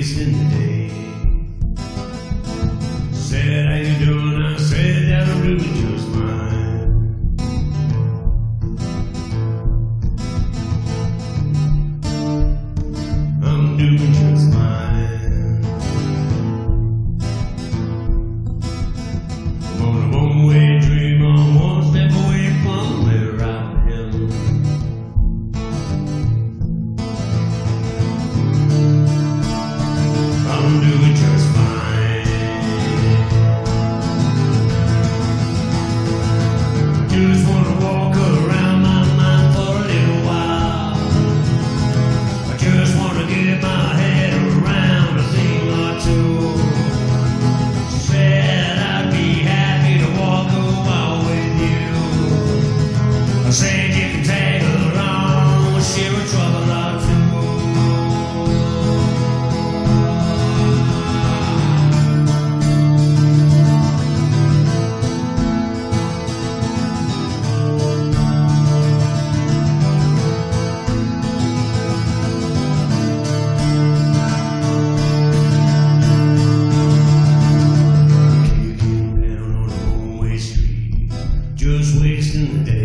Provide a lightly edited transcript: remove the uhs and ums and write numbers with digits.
wasting the day. Said, how you doing? I said that I'm doing just fine. I'm doing just fine. I'm on a one-way dream, I'm one step away from where I am. I'm doing just fine. Just wanna walk around my mind for a little while. I just wanna get my head around a thing or two. She said I'd be happy to walk a while with you. I said you can tag along, we'll share a trouble or two. Just wasting the day.